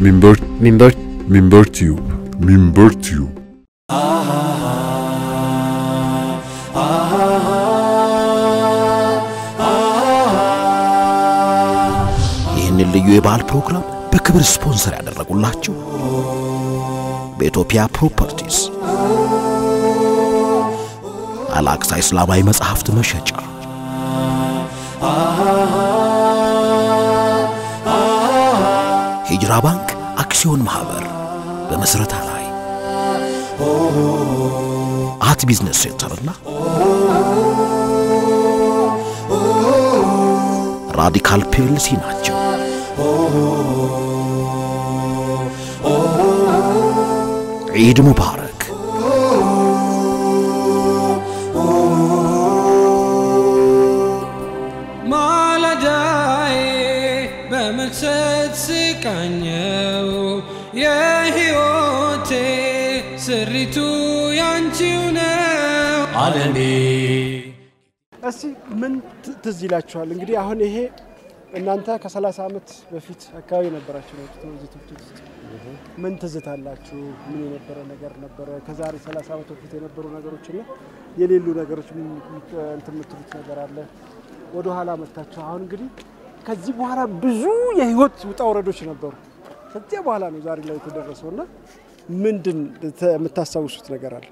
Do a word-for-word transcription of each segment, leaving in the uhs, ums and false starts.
Minber Minber Minber Tube Minber Tube ይህንን ልዩ የባህል ፕሮግራም በክብር ስፖንሰር ያደረጉላችሁ በኢትዮጵያ ፕሮፐርቲስ አላክሳ እስላማዊ መጽሐፍት መሸጫ ሂጅራ ባንክ አክሲዮን ማህበር በመሰረታ ላይ አት ቢዝነስ ሴንተርና ራዲካል ፒኤልሲ ናቸው። ዒድ ሙባረክ። ማለዳዬ በመክሰት ስቃኘው የህይወቴ ስሪቱ ያንቺው ነው ዓለሜ። እሺ ምን ትዝ ይላችኋል? እንግዲህ አሁን ይሄ እናንተ ከ30 አመት በፊት አካባቢ ነበራችሁ ነው ትውልት ምን ትዝታላችሁ? ምን የነበረ ነገር ነበረ? ከዛሬ ሰላሳ አመት በፊት የነበሩ ነገሮችና የሌሉ ነገሮች ምን እንትን የምትሉት ነገር አለ? ወደ ኋላ መጣችሁ። አሁን እንግዲህ ከዚህ በኋላ ብዙ የህይወት ውጣ ወረዶች ነበሩ። ከዚህ በኋላ ነው ዛሬ ላይ የተደረሰውና ምንድን የምታስታውሱት ነገር አለ?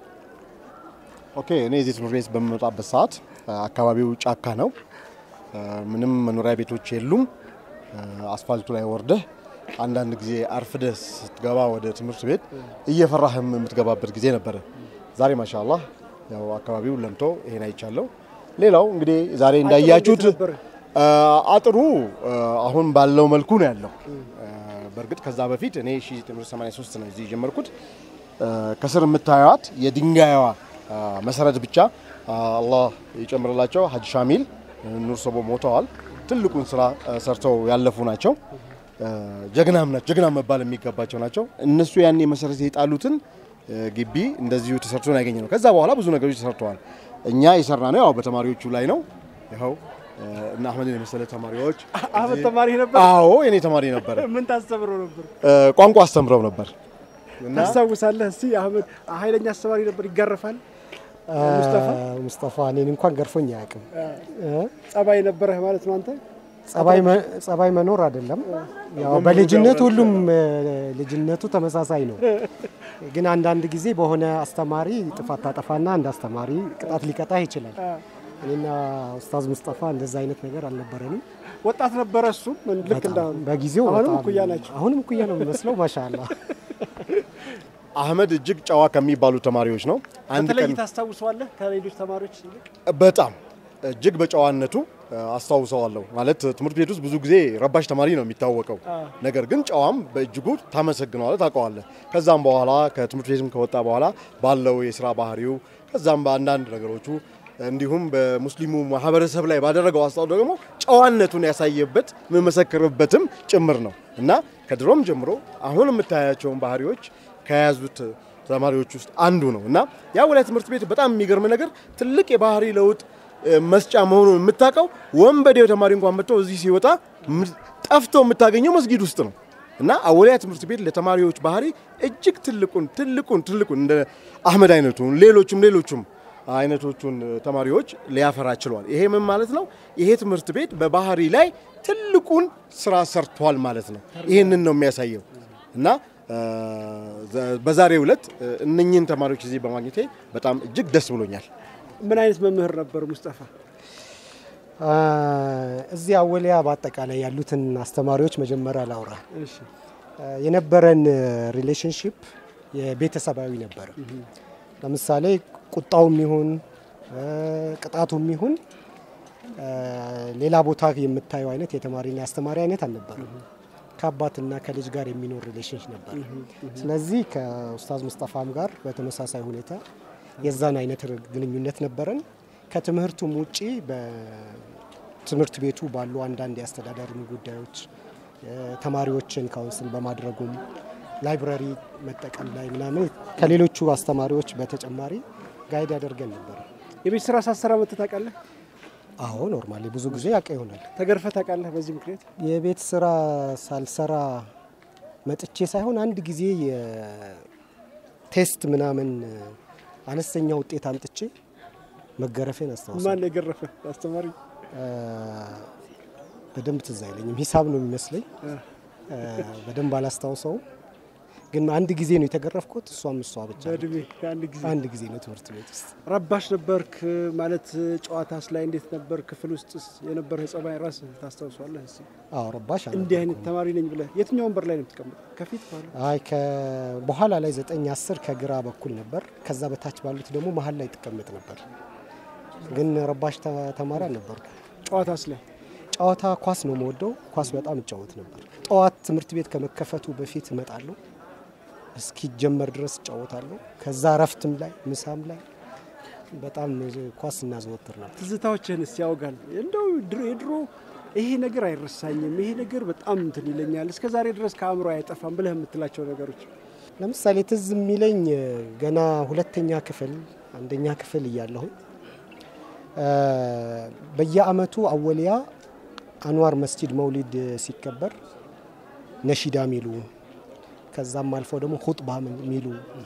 ኦኬ እኔ እዚህ ትምህርት ቤት በመጣበት ሰዓት አካባቢው ጫካ ነው። ምንም መኖሪያ ቤቶች የሉም። አስፋልቱ ላይ ወርደህ አንዳንድ ጊዜ አርፍደህ ስትገባ ወደ ትምህርት ቤት እየፈራህም የምትገባበት ጊዜ ነበር። ዛሬ ማሻአላህ ያው አካባቢው ለምቶ ይሄን አይቻለው። ሌላው እንግዲህ ዛሬ እንዳያችሁት አጥሩ አሁን ባለው መልኩ ነው ያለው። በርግጥ ከዛ በፊት እኔ አስራ ዘጠኝ መቶ ሰማንያ ሶስት ነው እዚህ ጀመርኩት። ከስር የምታዩት የድንጋይዋ መሰረት ብቻ አላህ ይጨምርላቸው ሐጅ ሻሚል ኑር ሰቦ ሞተዋል። ትልቁን ስራ ሰርተው ያለፉ ናቸው። ጀግናም ናቸው። ጀግና መባል የሚገባቸው ናቸው። እነሱ ያኔ መሰረት የጣሉትን ግቢ እንደዚሁ ተሰርቶ ነው ያገኘነው። ከዛ በኋላ ብዙ ነገሮች ተሰርተዋል። እኛ የሰራነው ያው በተማሪዎቹ ላይ ነው። ይሄው እና አህመድን የመሰለ ተማሪዎች አህመድ ተማሪ ነበር? አዎ የኔ ተማሪ ነበር። ምን ታስተምረው ነበር? ቋንቋ አስተምረው ነበር። እና ታስታውሳለህ? እስቲ አህመድ ኃይለኛ አስተማሪ ነበር። ይገርፋል። ሙስጠፋ ሙስጠፋ እኔን እንኳን ገርፎኝ አያውቅም። ጸባይ ነበር ማለት ነው አንተ? ጸባይ ጸባይ መኖር አይደለም። ያው በልጅነቱ ሁሉም ልጅነቱ ተመሳሳይ ነው። ግን አንዳንድ ጊዜ በሆነ አስተማሪ ጥፋት ታጠፋና አንድ አስተማሪ ቅጣት ሊቀጣ ይችላል። እኔና ኡስታዝ ሙስጠፋ እንደዛ አይነት ነገር አልነበረንም። ወጣት ነበር እሱ ምን ልክ እንዳሁን በጊዜው አሁንም ኩያ ናቸው። አሁንም ኩያ ነው የሚመስለው። ማሻአላህ አህመድ እጅግ ጨዋ ከሚባሉ ተማሪዎች ነው። አንድ ቀን ታስታውሰዋለህ ከሌሎች ተማሪዎች? በጣም እጅግ በጨዋነቱ አስታውሰዋለሁ። ማለት ትምህርት ቤት ውስጥ ብዙ ጊዜ ረባሽ ተማሪ ነው የሚታወቀው። ነገር ግን ጨዋም በእጅጉ ታመሰግነዋለህ፣ ታውቀዋለህ። ከዛም በኋላ ከትምህርት ቤትም ከወጣ በኋላ ባለው የሥራ ባህሪው ከዛም በአንዳንድ ነገሮቹ እንዲሁም በሙስሊሙ ማህበረሰብ ላይ ባደረገው አስተዋጽኦ ደግሞ ጨዋነቱን ያሳየበት መመሰከረበትም ጭምር ነው እና ከድሮም ጀምሮ አሁን የምታያቸውን ባህሪዎች ከያዙት ተማሪዎች ውስጥ አንዱ ነው እና ያ ወላይ ትምህርት ቤት በጣም የሚገርም ነገር ትልቅ የባህሪ ለውጥ መስጫ መሆኑን የምታውቀው ወንበዴው ተማሪ እንኳን መጥቶ እዚህ ሲወጣ ጠፍቶ የምታገኘው መስጊድ ውስጥ ነው እና አወላይ ትምህርት ቤት ለተማሪዎች ባህሪ እጅግ ትልቁን ትልቁን ትልቁን እንደ አህመድ አይነቱን ሌሎችም ሌሎችም አይነቶቹን ተማሪዎች ሊያፈራ ችሏል። ይሄ ምን ማለት ነው? ይሄ ትምህርት ቤት በባህሪ ላይ ትልቁን ስራ ሰርቷል ማለት ነው። ይሄንን ነው የሚያሳየው እና በዛሬው ዕለት እነኚህን ተማሪዎች እዚህ በማግኘቴ በጣም እጅግ ደስ ብሎኛል። ምን አይነት መምህር ነበር ሙስጠፋ? እዚህ አወሊያ በአጠቃላይ ያሉትን አስተማሪዎች መጀመሪያ ላውራ። እሺ የነበረን ሪሌሽንሺፕ የቤተሰባዊ ነበር። ለምሳሌ ቁጣውም ይሁን ቅጣቱም ይሁን ሌላ ቦታ የምታየው አይነት የተማሪና አስተማሪ አይነት አልነበረም። ከአባትና ከልጅ ጋር የሚኖር ሪሌሽንሺፕ ነበር። ስለዚህ ከኡስታዝ ሙስጠፋም ጋር በተመሳሳይ ሁኔታ የዛን አይነት ግንኙነት ነበረን። ከትምህርቱም ውጪ በትምህርት ቤቱ ባሉ አንዳንድ ያስተዳደር ጉዳዮች ተማሪዎችን ካውንስል በማድረጉም ላይብራሪ መጠቀም ላይ ምናምን ከሌሎቹ አስተማሪዎች በተጨማሪ ጋይድ ያደርገን ነበር። የቤት ስራ ሳሰራ መተታቀለህ? አዎ ኖርማሊ ብዙ ጊዜ ያቀ ይሆናል። ተገርፈ ታቃለህ? በዚህ ምክንያት የቤት ስራ ሳልሰራ መጥቼ ሳይሆን አንድ ጊዜ የቴስት ምናምን አነስተኛ ውጤት አምጥቼ መገረፌን አስተዋውሳለሁ። ማን የገረፈ አስተማሪ? በደንብ ትዝ አይለኝም። ሂሳብ ነው የሚመስለኝ። በደንብ አላስታውሰው። ግን አንድ ጊዜ ነው የተገረፍኩት። እሷም እሷ ብቻ በድሜ አንድ ጊዜ አንድ ጊዜ ነው ትምህርት ቤት ውስጥ። ረባሽ ነበርክ ማለት ጨዋታስ ላይ እንዴት ነበር? ክፍል ውስጥ የነበረ ጸባይ ራስ ታስታውሳለህ? እሺ አዎ ረባሽ አለ። እንዲህ አይነት ተማሪ ነኝ ብለህ የትኛው ወንበር ላይ ነው የምትቀመጠው? ከፊት በኋላ? አይ ከበኋላ ላይ ዘጠኝ አስር ከግራ በኩል ነበር። ከዛ በታች ባሉት ደግሞ መሀል ላይ ተቀመጥ ነበር። ግን ረባሽ ተማሪ አልነበርኩ። ጨዋታስ ላይ? ጨዋታ ኳስ ነው የምወደው። ኳስ በጣም እጫወት ነበር። ጠዋት ትምህርት ቤት ከመከፈቱ በፊት እመጣለሁ። እስኪ ጀመር ድረስ እጫወታለሁ። ከዛ ረፍትም ላይ ምሳም ላይ በጣም ኳስ እናዘወትር ነበር። ትዝታዎችህን እስቲ ያውጋል። እንደው ድሮ የድሮ ይሄ ነገር አይረሳኝም፣ ይሄ ነገር በጣም እንትን ይለኛል፣ እስከ ዛሬ ድረስ ከአእምሮ አይጠፋም ብለህ የምትላቸው ነገሮች? ለምሳሌ ትዝ የሚለኝ ገና ሁለተኛ ክፍል አንደኛ ክፍል እያለሁ በየአመቱ አወሊያ አንዋር መስጂድ መውሊድ ሲከበር ነሺዳ ሚሉ ከዛም አልፎ ደግሞ ኹጥባ ሚሉ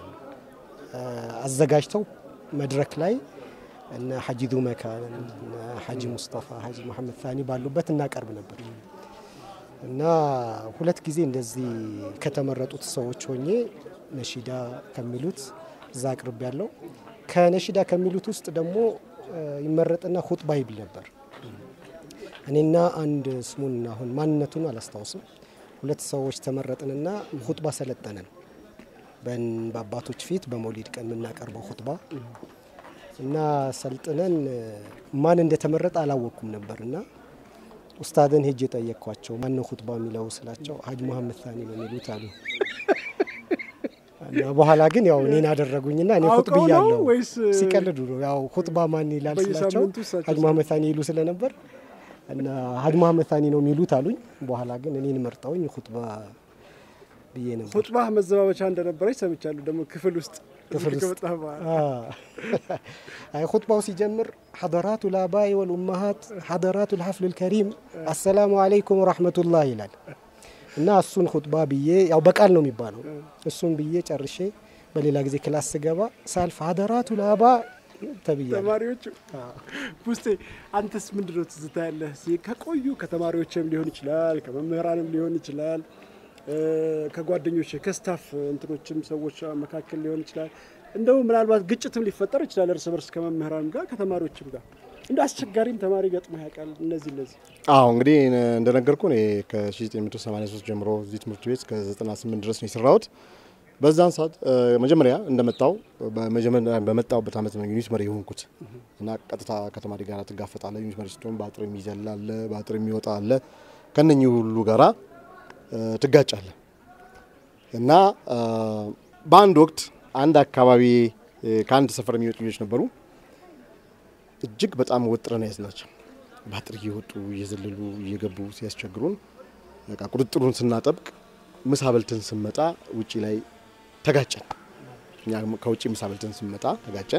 አዘጋጅተው መድረክ ላይ እና ሐጂ ዱመካ እና ሐጂ ሙስጠፋ ሐጂ መሐመድ ታኒ ባሉበት እናቀርብ ነበር። እና ሁለት ጊዜ እንደዚህ ከተመረጡት ሰዎች ሆኜ ነሺዳ ከሚሉት እዛ አቅርብ ያለው ከነሺዳ ከሚሉት ውስጥ ደግሞ ይመረጥና ኹጥባ ይብል ነበር። እኔና አንድ ስሙን አሁን ማንነቱን አላስታውስም ሁለት ሰዎች ተመረጥንና ኹጥባ ሰለጠነን በአባቶች ፊት በመውሊድ ቀን የምናቀርበው ኹጥባ እና ሰልጥነን ማን እንደተመረጠ አላወቅኩም ነበርና ኡስታድን ሄጄ ጠየቅኳቸው። ማን ነው ኹጥባ የሚለው ስላቸው ሐጂ መሐመድ ታኒ ነው የሚሉት አሉ። እና በኋላ ግን ያው እኔን አደረጉኝና እኔ ኹጥባ ያለው ሲቀልዱ ነው ያው ኹጥባ ማን ይላል ስላቸው ሐጂ መሐመድ ታኒ ይሉ ስለነበር እና ሐጂ መሐመድ ታኒ ነው የሚሉት አሉኝ። በኋላ ግን እኔን መርጠውኝ ኹጥባ ብዬ ነበር። ኹጥባ መዘባበቻ እንደነበረች ሰምቻለሁ። ደግሞ ክፍል ውስጥ ክፍል ውስጥ አይ ኹጥባው ሲጀምር ሐደራቱ الآباء والأمهات ሐደራቱ الحفل الكريم السلام عليكم ورحمة الله ይላል እና እሱን ኹጥባ ብዬ ያው በቃል ነው የሚባለው እሱን ብዬ ጨርሼ በሌላ ጊዜ ክላስ ገባ ሳልፍ ሐደራቱ الآباء ተብያለሁ። ተማሪዎቹ ውስጥ አንተስ ምንድነው ትዝታ ያለህ? ከቆዩ ከተማሪዎችም ሊሆን ይችላል ከመምህራንም ሊሆን ይችላል ከጓደኞች ከስታፍ እንትኖችም ሰዎች መካከል ሊሆን ይችላል እንደው ምናልባት ግጭትም ሊፈጠር ይችላል እርስ በርስ ከመምህራንም ጋር ከተማሪዎችም ጋር እንደ አስቸጋሪም ተማሪ ገጥሞ ያውቃል? እነዚህ እነዚህ አዎ እንግዲህ እንደነገርኩ ነው ከ1983 ጀምሮ እዚህ ትምህርት ቤት እስከ ዘጠና ስምንት ድረስ ነው የሰራሁት። በዛን ሰዓት መጀመሪያ እንደመጣው በመጀመሪያ በመጣውበት አመት ነው ዩኒት መሪ ሆንኩት እና ቀጥታ ከተማሪ ጋር ተጋፈጣለህ። ዩኒት መሪ ስትሆን በአጥር የሚዘላል በአጥር የሚወጣ አለ ከነኚህ ሁሉ ጋራ ትጋጫለህ እና በአንድ ወቅት አንድ አካባቢ ከአንድ ሰፈር የሚወጡ ልጆች ነበሩ። እጅግ በጣም ወጥረን ያዝናቸው በአጥር እየወጡ እየዘለሉ እየገቡ ሲያስቸግሩን በቃ ቁጥጥሩን ስናጠብቅ ምሳ በልተን ስንመጣ ውጪ ላይ ተጋጨን። እኛ ከውጪ ምሳ በልተን ስንመጣ ተጋጨን።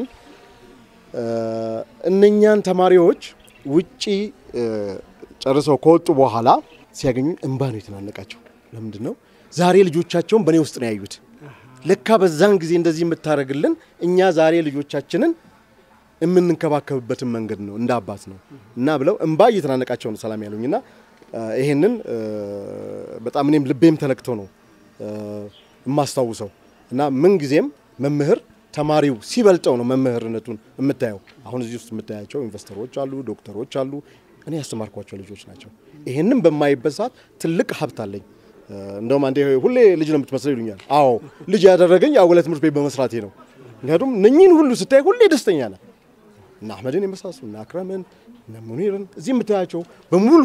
እነኛን ተማሪዎች ውጪ ጨርሰው ከወጡ በኋላ ሲያገኙ እንባ ነው የተናነቃቸው። ለምንድን ነው ዛሬ ልጆቻቸውን በኔ ውስጥ ነው ያዩት። ለካ በዛን ጊዜ እንደዚህ የምታረግልን እኛ ዛሬ ልጆቻችንን የምንንከባከብበትን መንገድ ነው እንደ አባት ነው እና ብለው እንባ እየተናነቃቸው ነው ሰላም ያሉኝና ይሄንን በጣም እኔም ልቤም ተነክቶ ነው የማስታውሰው። እና ምን ጊዜም መምህር ተማሪው ሲበልጠው ነው መምህርነቱን የምታየው። አሁን እዚህ ውስጥ የምታያቸው ኢንቨስተሮች አሉ ዶክተሮች አሉ እኔ ያስተማርኳቸው ልጆች ናቸው። ይሄንን በማይበት ሰዓት ትልቅ ሀብት አለኝ። እንደውም አንዴ ሁሌ ልጅ ነው የምትመስለው ይሉኛል። አዎ ልጅ ያደረገኝ አወለ ትምህርት ቤት በመስራቴ ነው። ምክንያቱም ነኝን ሁሉ ስታይ ሁሌ ደስተኛ ነኝ። እና አህመድን የመሳሰሉ እና አክረምን እና ሙኒርን እዚህ የምታያቸው በሙሉ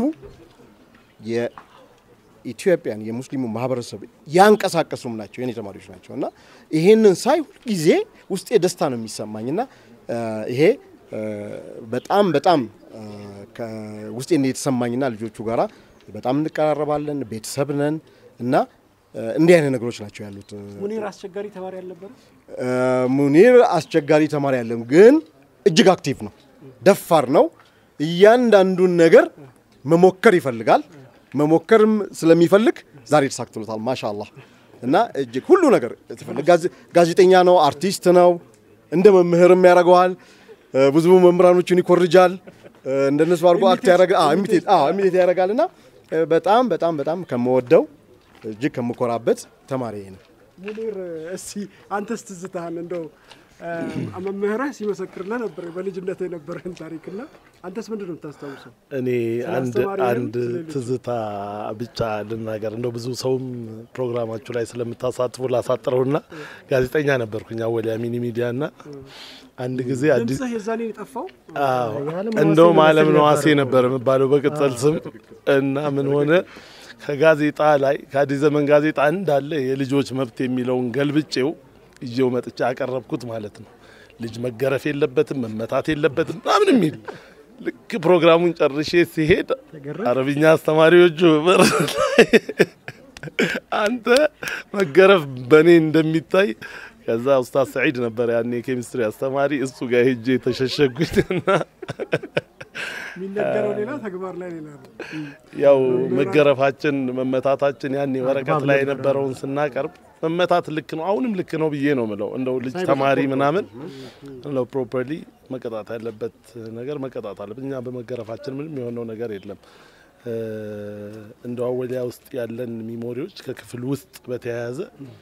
የኢትዮጵያን የሙስሊሙ ማህበረሰብ ያንቀሳቀሱም ናቸው የኔ ተማሪዎች ናቸውና ይሄንን ሳይ ሁሉ ጊዜ ውስጤ ደስታ ነው የሚሰማኝና ይሄ በጣም በጣም ከውስጤ እንደተሰማኝና ልጆቹ ጋራ በጣም እንቀራረባለን ቤተሰብ ነን እና እንዲህ አይነት ነገሮች ናቸው ያሉት። ሙኒር አስቸጋሪ ተማሪ አልነበረ? ሙኒር አስቸጋሪ ተማሪ አይደለም ግን እጅግ አክቲቭ ነው ደፋር ነው እያንዳንዱን ነገር መሞከር ይፈልጋል። መሞከርም ስለሚፈልግ ዛሬ ተሳክቶታል ማሻአላህ። እና እጅግ ሁሉ ነገር ተፈልጋ ጋዜጠኛ ነው አርቲስት ነው እንደ መምህርም ያረጋዋል ብዙ መምህራኖችን ይኮርጃል እንደነሱ አርጎ አክት ያረጋ አዎ ኢሚቴት አዎ ኢሚቴት ያረጋልና በጣም በጣም በጣም ከመወደው እጅግ ከመኮራበት ተማሪ ነው ሙኒር እስቲ አንተስ ትዝታህን እንደው መምህርህ ሲመሰክርልህ ነበር በልጅነት የነበረን ታሪክና አንተስ ምንድነው የምታስታውሰው እኔ አንድ አንድ ትዝታ ብቻ ልናገር እንደው ብዙ ሰውም ፕሮግራማችሁ ላይ ስለምታሳትፉ ላሳጥረውና ጋዜጠኛ ነበርኩኝ አወሊያ ሚኒ ሚዲያና አንድ ጊዜ አዲስ ድምጽህ የዛኔ የጠፋው አዎ እንደው ማለም ነው አሴ ነበር መባለው በቅጽል ስም እና ምን ሆነ ከጋዜጣ ላይ ከአዲስ ዘመን ጋዜጣ እንዳለ የልጆች መብት የሚለውን ገልብጬው ይዤው መጥቻ አቀረብኩት ማለት ነው ልጅ መገረፍ የለበትም መመታት የለበትም ምናምን የሚል ልክ ፕሮግራሙን ጨርሼ ሲሄድ አረብኛ አስተማሪዎቹ አንተ መገረፍ በኔ እንደሚታይ ከዛ ኡስታዝ ሰዒድ ነበር ያኔ ኬሚስትሪ አስተማሪ እሱ ጋር ሄጄ ተሸሸጉኝና ሚነገረው ሌላ ተግባር ላይ ሌላ ያው መገረፋችን መመታታችን ያኔ ወረቀት ላይ የነበረውን ስናቀርብ መመታት ልክ ነው አሁንም ልክ ነው ብዬ ነው ማለት እንደው ልጅ ተማሪ ምናምን ነው ፕሮፐርሊ መቀጣት ያለበት ነገር መቀጣት አለበት እኛ በመገረፋችን ምንም የሆነው ነገር የለም እንደው አወሊያ ውስጥ ያለን ሚሞሪዎች ከክፍል ውስጥ በተያያዘ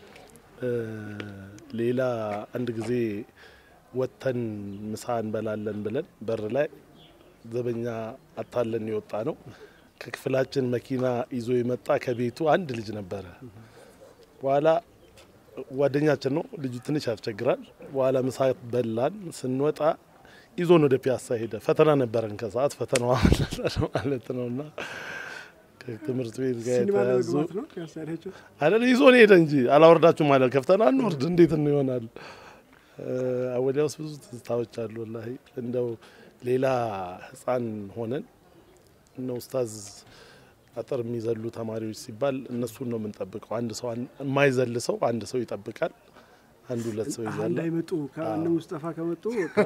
ሌላ አንድ ጊዜ ወተን ምሳ እንበላለን ብለን በር ላይ ዘበኛ አጣለን ይወጣ ነው ከክፍላችን መኪና ይዞ የመጣ ከቤቱ አንድ ልጅ ነበር በኋላ ጓደኛችን ነው ልጅ ትንሽ ያስቸግራል በኋላ ምሳ በላን ስንወጣ ይዞን ወደ ፒያሳ ሄደ ፈተና ነበረን ከሰዓት ፈተናው ማለት ነውና ከትምህርት ቤት ጋር ተያዙ አይደል ይዞን ሄደ እንጂ አላወርዳችሁ ማለት ከፍተና እንወርድ እንዴት ነው ይሆናል አወሊያውስ ብዙ ትዝታዎች አሉ والله እንደው ሌላ ህፃን ሆነን ነው ኡስታዝ አጥር የሚዘሉ ተማሪዎች ሲባል እነሱን ነው የምንጠብቀው አንድ ሰው የማይዘል ሰው አንድ ሰው ይጠብቃል አንዱ ሁለት ሰው ይዘላል አንድ አይመጡ ከአንድ ሙስጠፋ ከመጡ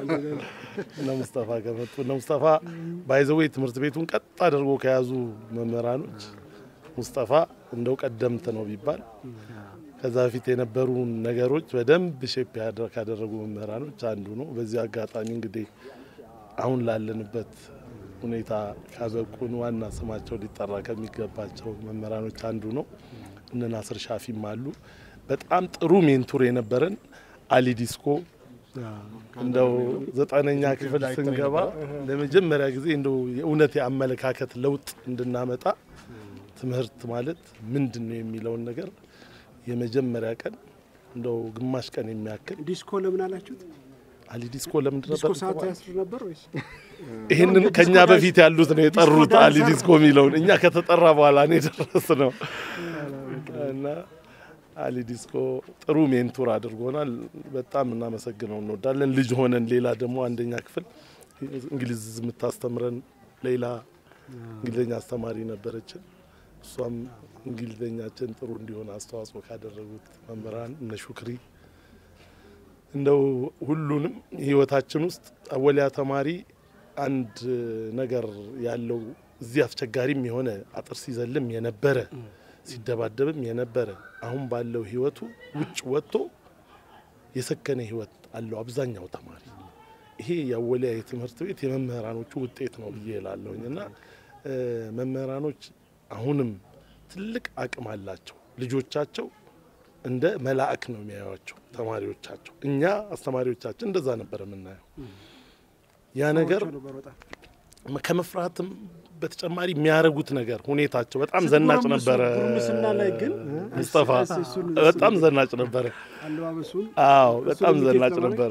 እና ሙስጠፋ ከመጡ እና ሙስጠፋ ባይዘዌ ትምህርት ቤቱን ቀጥ አድርጎ ከያዙ መምህራኖች ሙስጠፋ እንደው ቀደምት ነው ቢባል ከዛ ፊት የነበሩ ነገሮች በደንብ ሼፕ ያደረጉ መምህራኖች አንዱ ነው በዚህ አጋጣሚ እንግዲህ አሁን ላለንበት ሁኔታ ካበቁን ዋና ስማቸው ሊጠራ ከሚገባቸው መምህራኖች አንዱ ነው እነ ናስር ሻፊም አሉ በጣም ጥሩ ሜንቶር የነበረን አሊ ዲስኮ እንደው ዘጠነኛ ክፍል ስንገባ ለመጀመሪያ ጊዜ እንደው የእውነት ያመለካከት ለውጥ እንድናመጣ ትምህርት ማለት ምንድነው የሚለው ነገር የመጀመሪያ ቀን እንደው ግማሽ ቀን የሚያክል ዲስኮ ለምን አላችሁት አሊ ዲስኮ ለምን ነበር ዲስኮ ሰዓት ያስር ነበር ወይስ ይሄንን ከኛ በፊት ያሉት ነው የጠሩት አሊ ዲስኮ የሚለው እኛ ከተጠራ በኋላ ነው ደረስነው እና አሊ ዲስኮ ጥሩ ሜንቶር አድርጎናል በጣም እናመሰግነው እንወዳለን ልጅ ሆነን ሌላ ደግሞ አንደኛ ክፍል እንግሊዝ የምታስተምረን ሌላ እንግሊዘኛ አስተማሪ ነበረች እሷም እንግሊዘኛችን ጥሩ እንዲሆን አስተዋጽኦ ካደረጉት መምህራን እነ ሹክሪ እንደው ሁሉንም ህይወታችን ውስጥ አወሊያ ተማሪ አንድ ነገር ያለው እዚህ አስቸጋሪም የሆነ አጥር ሲዘልም የነበረ ሲደባደብም የነበረ አሁን ባለው ህይወቱ ውጭ ወጥቶ የሰከነ ህይወት አለው አብዛኛው ተማሪ ይሄ ያወሊያ የትምህርት ቤት የመምህራኖቹ ውጤት ነው ይላልውኝና መምህራኖች አሁንም ትልቅ አቅም አላቸው ልጆቻቸው እንደ መላእክ ነው የሚያዩዋቸው ተማሪዎቻቸው እኛ አስተማሪዎቻችን እንደዛ ነበር የምናየው ያ ነገር ከመፍራትም በተጨማሪ የሚያረጉት ነገር ሁኔታቸው በጣም ዘናጭ ነበር ጉርምስና ላይ ግን ሙስጠፋ በጣም ዘናጭ ነበር አለባበሱን አዎ በጣም ዘናጭ ነበር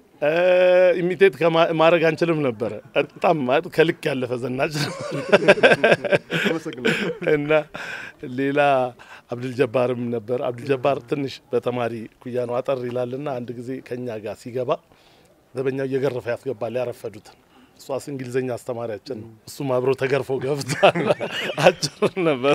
ኢሚቴት ከማረግ አንችልም ነበር በጣም ከልክ ያለፈ ዘናጭ እና ሌላ አብዱል ጀባርም ነበር አብዱል ጀባር ትንሽ በተማሪ ኩያ ነው አጠር ይላልና አንድ ጊዜ ከኛ ጋር ሲገባ ዘበኛው እየገረፈ ያስገባል ያረፈዱት እሷስ እንግሊዘኛ አስተማሪያችን ነው እሱም አብሮ ተገርፎ ገብቷል አጭር ነበር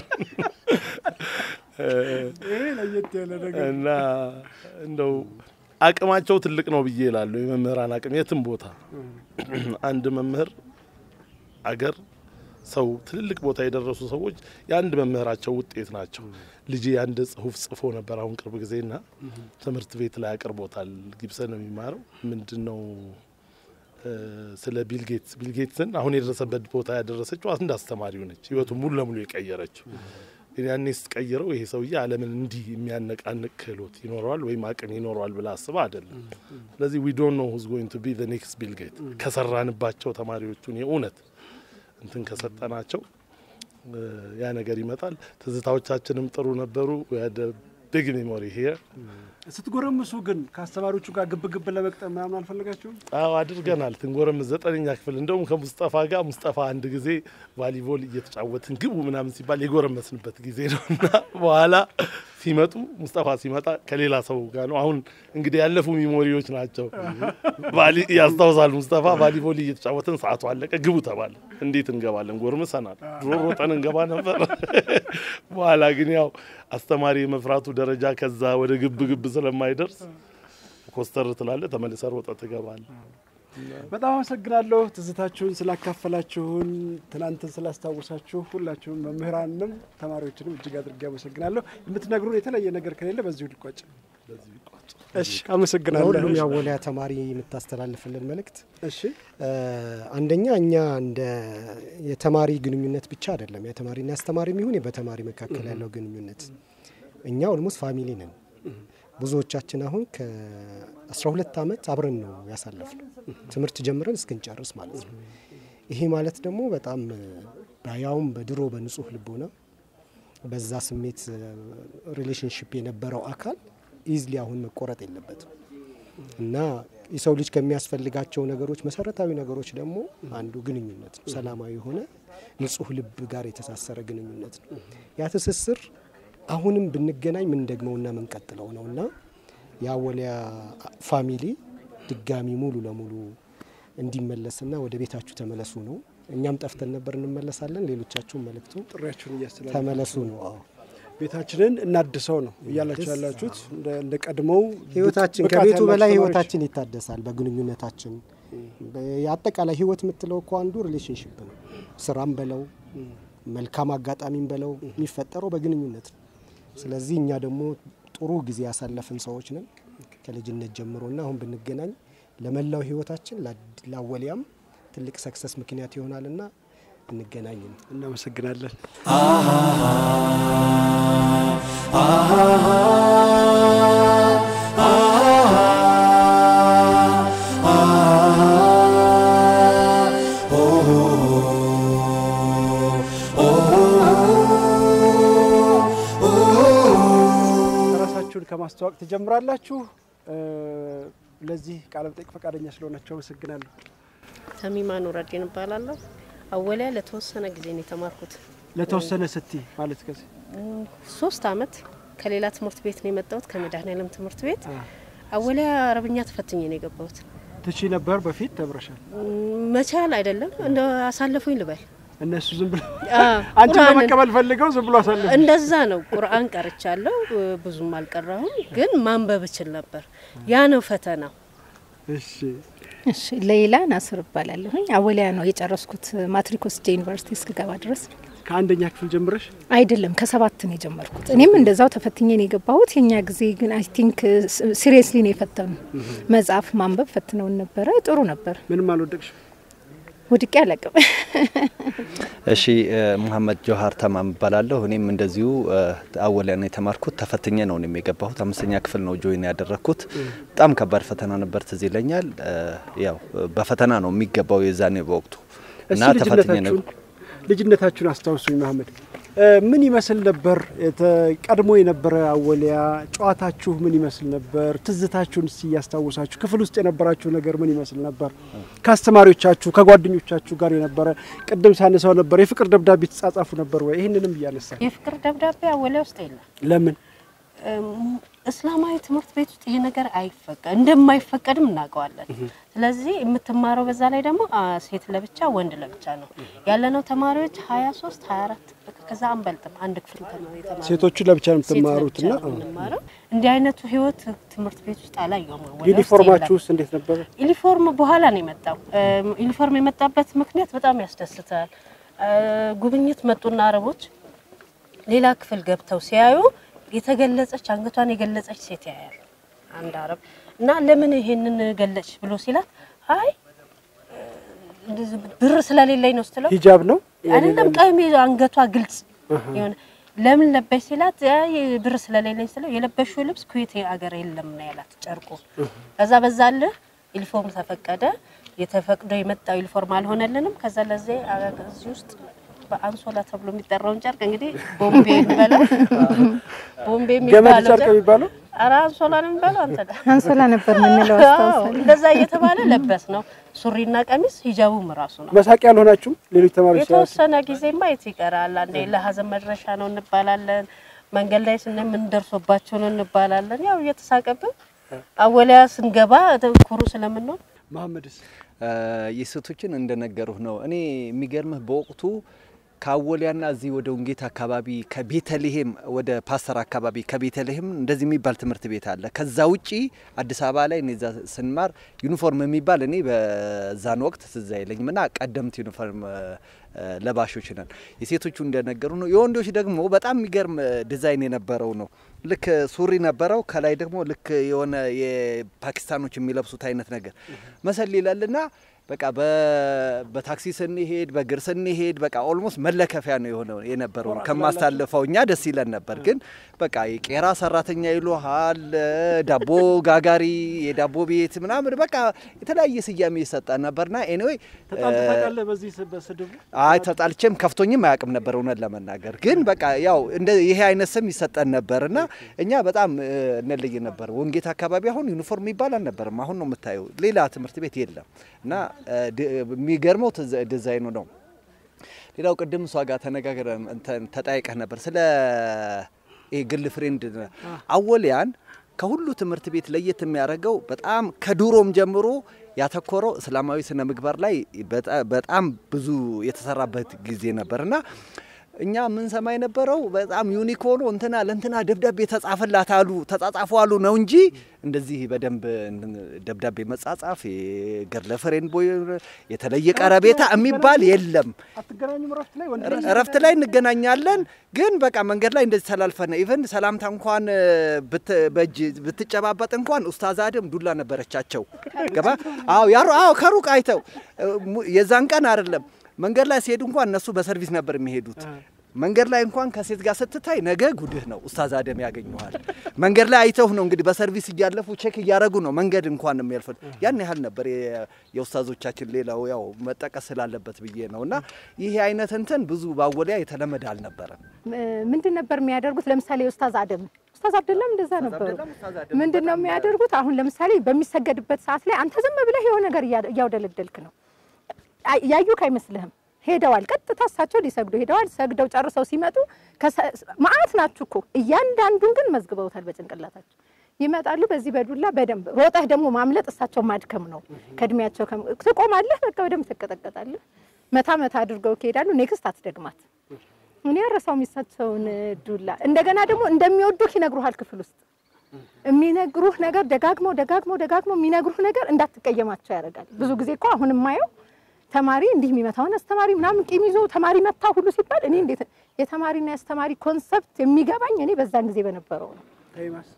እኔ ለየት ያለ ነገር እና እንደው አቅማቸው ትልቅ ነው ብዬ እላለሁ የመምህራን አቅም የትም ቦታ አንድ መምህር አገር ሰው ትልልቅ ቦታ የደረሱ ሰዎች የአንድ መምህራቸው ውጤት ናቸው። ልጄ አንድ ጽሁፍ ጽፎ ነበር አሁን ቅርብ ጊዜና ትምህርት ቤት ላይ አቅርቦታል። ጊብሰን ነው የሚማረው ምንድነው ስለ ቢል ጌትስ ቢል ጌትስን አሁን የደረሰበት ቦታ ያደረሰችው አንድ አስተማሪው ነች ህይወቱን ሙሉ ለሙሉ የቀየረችው። ያኔስ ቀይረው ይሄ ሰውዬ ዓለምን እንዲህ የሚያነቃንቅ ክህሎት ይኖረዋል ወይ ማቀን ይኖረዋል ብላ አስባ አይደለም። ስለዚህ we don't know who's going to be the next Bill Gates ከሰራንባቸው ተማሪዎቹን የኡነት እንትን ከሰጠናቸው ያ ነገር ይመጣል። ትዝታዎቻችንም ጥሩ ነበሩ። ወደ big memory here ስትጎረምሱ ግን ከአስተማሪዎቹ ጋር ግብ ግብ ለመቅጠም ምናምን አልፈልጋችሁም? አዎ አድርገናል። ትንጎረምስ ዘጠነኛ ክፍል እንደውም ከሙስጠፋ ጋር ሙስጠፋ አንድ ጊዜ ቫሊቦል እየተጫወትን ግቡ ምናምን ሲባል የጎረመስንበት ጊዜ ነውና በኋላ ሲመጡ ሙስጠፋ ሲመጣ ከሌላ ሰው ጋር ነው። አሁን እንግዲህ ያለፉ ሚሞሪዎች ናቸው። ቫሊ ያስታውሳል ሙስጠፋ ቫሊቦል እየተጫወትን ሰዓቱ አለቀ ግቡ ተባለ። እንዴት እንገባለን? ጎርምሰናል። ድሮ ሮጠን እንገባ ነበር። በኋላ ግን ያው አስተማሪ መፍራቱ ደረጃ ከዛ ወደ ግብ ግብ ስለማይደርስ ኮስተር ትላለ ተመልሰር ወጣ ተገባለ። በጣም አመሰግናለሁ ትዝታችሁን ስላካፈላችሁን ትናንትን ስላስታወሳችሁ ሁላችሁም መምህራንንም ተማሪዎችንም እጅግ አድርጌ አመሰግናለሁ። የምትነግሩን የተለየ ነገር ከሌለ በዚሁ ልቋጭ። እሺ አመሰግናለሁ። ሁሉም ያወለያ ተማሪ የምታስተላልፍልን መልእክት እሺ አንደኛ እኛ እንደ የተማሪ ግንኙነት ብቻ አይደለም የተማሪና አስተማሪም ይሁን በተማሪ መካከል ያለው ግንኙነት እኛ ኦልሞስት ፋሚሊ ነን። ብዙዎቻችን አሁን ከ12 አመት አብረን ነው ያሳለፍነው ትምርት ጀምረን እስክንጨርስ ማለት ነው። ይሄ ማለት ደግሞ በጣም ባያውም በድሮ በንጹህ ልቦና በዛ ስሜት ሪሌሽንሺፕ የነበረው አካል ኢዝሊ አሁን መቆረጥ የለበትም እና የሰው ልጅ ከሚያስፈልጋቸው ነገሮች መሰረታዊ ነገሮች ደግሞ አንዱ ግንኙነት ነው። ሰላማዊ ሆነ ንጹህ ልብ ጋር የተሳሰረ ግንኙነት ነው። ያ ትስስር አሁንም ብንገናኝ ምን ደግመውና ምን ቀጥለው ነውና ያወለያ ፋሚሊ ድጋሚ ሙሉ ለሙሉ እንዲመለስና ወደ ቤታችሁ ተመለሱ ነው። እኛም ጠፍተን ነበር እንመለሳለን። ሌሎቻችሁም መልእክቱ ጥሪያችሁን እያስተላልፋችሁ ተመለሱ ነው። አዎ ቤታችንን እናድሰው ነው እያላችሁ ያላችሁት። እንደ ቀድሞው ህይወታችን ከቤቱ በላይ ህይወታችን ይታደሳል በግንኙነታችን። ያጠቃላይ ህይወት የምትለው እኮ አንዱ ሪሌሽንሺፕ ነው። ስራም በለው መልካም አጋጣሚም በለው የሚፈጠረው በግንኙነት ነው። ስለዚህ እኛ ደግሞ ጥሩ ጊዜ ያሳለፈን ሰዎች ነን ከልጅነት ጀምሮና አሁን ብንገናኝ ለመላው ህይወታችን ላወሊያም ትልቅ ሰክሰስ ምክንያት ይሆናልና እንገናኝ። እናመሰግናለን። ከማስተዋወቅ ተጀምራላችሁ። ለዚህ ቃለ መጠይቅ ፈቃደኛ ስለሆናችሁ አመሰግናለሁ። ተሚማ ኑረዲን እባላለሁ። አወለያ ለተወሰነ ጊዜ ነው የተማርኩት። ለተወሰነ ስቲ ማለት ከዚህ ሶስት አመት ከሌላ ትምህርት ቤት ነው የመጣሁት ከመድኃኔዓለም ትምህርት ቤት። አወለያ አረብኛ ተፈትኜ ነው የገባሁት። ትቺ ነበር በፊት ተብረሻል? መቻል አይደለም እንደ አሳልፉኝ ልበል እነሱ ዝም ብሎ አንቺ ለመቀበል ፈልገው ዝም ብሎ አሳልፉ እንደዛ ነው። ቁርአን ቀርቻለሁ ብዙም አልቀራሁም ግን ማንበብ እችል ነበር። ያ ነው ፈተናው። እሺ እሺ ሌላ ናስር እባላለሁኝ። አወለያ ነው የጨረስኩት ማትሪኮስ ዩኒቨርሲቲ እስከገባ ድረስ። ከአንደኛ ክፍል ጀምረሽ? አይደለም ከሰባት ነው የጀመርኩት። እኔም እንደዛው ተፈትኜ ነው የገባሁት። የኛ ጊዜ ግን አይ ቲንክ ሲሪየስሊ ነው የፈተኑ መጽሐፍ ማንበብ ፈትነው ነበር። ጥሩ ነበር። ምንም አልወደቅሽ? ወድቄ አለቀም። እሺ መሐመድ ጆሃር ተማም ባላለው እኔም እንደዚሁ አወለያ ነው የተማርኩት ተፈትኜ ነው ነው የገባሁት። አምስተኛ ክፍል ነው ጆይን ያደረኩት። በጣም ከባድ ፈተና ነበር ትዝ ይለኛል። ያው በፈተና ነው የሚገባው የዛኔ በወቅቱ እና ተፈትኜ ነው። ልጅነታችሁን አስታውሱኝ መሐመድ። ምን ይመስል ነበር ቀድሞ የነበረ አወለያ? ጨዋታችሁ ምን ይመስል ነበር? ትዝታችሁን ሲያስታውሳችሁ ክፍል ውስጥ የነበራችሁ ነገር ምን ይመስል ነበር? ከአስተማሪዎቻችሁ ከጓደኞቻችሁ ጋር የነበረ ቅድም ሳነሳው ነበር የፍቅር ደብዳቤ ተጻጻፉ ነበር ወይ? ይሄንንም ያነሳ የፍቅር ደብዳቤ አወለያ ውስጥ የለም። ለምን? እስላማዊ ትምህርት ቤት ውስጥ ይሄ ነገር አይፈቀድ እንደማይፈቀድም እናውቀዋለን። ስለዚህ የምትማረው በዛ ላይ ደግሞ ሴት ለብቻ ወንድ ለብቻ ነው ያለነው። ተማሪዎች ሃያ ሶስት ሃያ አራት ከዛ አንበልጥም አንድ ክፍል ተማሪ ተማሪ ሴቶቹ ለብቻ ነው የምትማሩትና እንዲህ አይነቱ ህይወት ትምህርት ቤት ውስጥ አላየውም። ዩኒፎርማችሁስ እንዴት ነበር? ዩኒፎርም በኋላ ነው የመጣው። ዩኒፎርም የመጣበት ምክንያት በጣም ያስደስታል። ጉብኝት መጡና አረቦች ሌላ ክፍል ገብተው ሲያዩ የተገለጸች አንገቷን የገለጸች ሴት ያያል አንድ አረብ እና ለምን ይሄንን ገለጽ ብሎ ሲላት አይ ብር ስለሌለኝ ነው ስትለው ሂጃብ ነው አይደለም ቀሚስ አንገቷ ግልጽ ይሆን ለምን ለበሽ ሲላት አይ ብር ስለሌለኝ ስለው የለበሽው ልብስ ኩዌት ሀገር የለም ነው ያላት ጨርቁ ከዛ በዛለ ዩኒፎርም ተፈቀደ የተፈቀደ የመጣው ዩኒፎርም አልሆነልንም ከዛ ለዚህ እዚህ ውስጥ በአንሶላ ተብሎ የሚጠራውን ጨርቅ እንግዲህ ቦምቤ የሚባለው ቦምቤ የሚባለው ጨርቅ የሚባለው አራ አንሶላ ነው የሚባለው አንተ አንሶላ ነበር ምንለው አስተዋውሰን እንደዛ እየተባለ ለበስ ነው ሱሪና ቀሚስ ሂጃቡም ራሱ ነው መሳቂያ አልሆናችሁም ሌሎች ተማሪዎች የተወሰነ ጊዜማ የት ይቀራል አንዴ ለሐዘን መድረሻ ነው እንባላለን መንገድ ላይ ስንም እንደርሶባቸው ነው እንባላለን ያው እየተሳቀብን አወሊያ ስንገባ ኩሩ ስለምንሆን መሐመድስ የሴቶችን እንደነገሩህ ነው እኔ የሚገርምህ በወቅቱ ካወሊያና እዚህ ወደ ወንጌት አካባቢ ከቤተልሔም ወደ ፓስተር አካባቢ ከቤተልሔም እንደዚህ የሚባል ትምህርት ቤት አለ ከዛ ውጪ አዲስ አበባ ላይ እኔ ስንማር ዩኒፎርም የሚባል እኔ በዛን ወቅት ትዝ አይለኝምና ቀደምት ዩኒፎርም ለባሾች ነን የሴቶቹ እንደነገሩ ነው የወንዶች ደግሞ በጣም የሚገርም ዲዛይን የነበረው ነው ልክ ሱሪ ነበረው ከላይ ደግሞ ልክ የሆነ የፓኪስታኖች የሚለብሱት አይነት ነገር መሰል ይላልና በቃ በታክሲ ስንሄድ በእግር ስንሄድ በቃ ኦልሞስት መለከፊያ ነው የሆነው የነበረው ከማስተላለፈውኛ ደስ ይለን ነበር ግን በቃ የቄራ ሰራተኛ ይሉሃል ዳቦ ጋጋሪ የዳቦ ቤት ምናምን በቃ የተለያየ ስያሜ ይሰጣ ነበርና ኤኒዌይ ተጣልተታለ በዚህ በስድቡ አይ ተጣልቼም ከፍቶኝም አያውቅም ነበር እውነት ለመናገር ግን በቃ ያው እንደ ይሄ አይነት ስም ይሰጣን ነበርና እኛ በጣም እንለይ ነበር ወንጌት አካባቢ አሁን ዩኒፎርም ይባላል ነበርም አሁን ነው የምታየው ሌላ ትምህርት ቤት የለም እና የሚገርመው ዲዛይኑ ነው ሌላው ቀደም ሷ ጋር ተነጋግረን ተጣይቀህ ነበር ስለ ግል ፍሬንድ አወሊያን ከሁሉ ትምህርት ቤት ለየት የሚያደርገው በጣም ከዱሮም ጀምሮ ያተኮረው እስላማዊ ስነ ምግባር ላይ በጣም ብዙ የተሰራበት ጊዜ ነበርና እኛ ምን ሰማይ ነበረው በጣም ዩኒክ ሆኖ እንትና ለእንትና ደብዳቤ ተጻፈላት አሉ ተጻጻፉ አሉ ነው እንጂ እንደዚህ በደንብ ደብዳቤ መጻጻፍ የገርለ ፍሬንድ ቦይ የተለየ ቀረቤታ የሚባል የለም አትገናኙም ረፍት ላይ ወንድ ረፍት ላይ እንገናኛለን ግን በቃ መንገድ ላይ እንደዚህ ተላልፈነ ኢቨን ሰላምታ እንኳን በእጅ ብትጨባበጥ እንኳን ኡስታዝ አደም ዱላ ነበረቻቸው ገባ አው ያሩ አው ከሩቅ አይተው የዛን ቀን አይደለም መንገድ ላይ ሲሄዱ እንኳን እነሱ በሰርቪስ ነበር የሚሄዱት መንገድ ላይ እንኳን ከሴት ጋር ስትታይ ነገ ጉድህ ነው ኡስታዝ አደም ያገኙሃል መንገድ ላይ አይተው ነው እንግዲህ በሰርቪስ እያለፉ ቼክ እያረጉ ነው መንገድ እንኳን የሚያልፈው ያን ያህል ነበር የኡስታዞቻችን ሌላው ያው መጠቀስ ስላለበት ብዬ ነውና ይሄ አይነት እንትን ብዙ ባወሊያ የተለመደ አልነበረም ምንድን ነበር የሚያደርጉት ለምሳሌ ኡስታዝ አደም ኡስታዝ አብደላም እንደዛ ነበር ምንድነው የሚያደርጉት አሁን ለምሳሌ በሚሰገድበት ሰዓት ላይ አንተ ዝም ብለህ የሆነ ነገር ያውደለደልክ ነው ያዩክ አይመስልህም ሄደዋል ቀጥታ እሳቸው ሊሰግዱ ሄደዋል ሰግደው ጨርሰው ሲመጡ ማአት ናችሁ እኮ እያንዳንዱን ግን መዝግበውታል በጭንቅላታቸው ይመጣሉ በዚህ በዱላ በደንብ ሮጠህ ደግሞ ማምለጥ እሳቸው ማድከም ነው ከድሚያቸው ትቆማለህ በቃ በደንብ ተቀጠቀጣለህ መታ መታ አድርገው ከሄዳሉ ኔክስት አትደግማት እኔ ያረሳው የሚሳቸውን ዱላ እንደገና ደግሞ እንደሚወዱህ ይነግሩሃል ክፍል ውስጥ የሚነግሩህ ነገር ደጋግመው ደጋግመው ደጋግመው የሚነግሩህ ነገር እንዳትቀየማቸው ያደርጋል ብዙ ጊዜ እኮ አሁንም ማየው ተማሪ እንዲህ የሚመታውን አስተማሪ ምናምን ቂሚዞ ተማሪ መታ ሁሉ ሲባል እኔ እንዴት የተማሪና ያስተማሪ ኮንሰፕት የሚገባኝ እኔ በዛን ጊዜ በነበረው ነው ታይማስ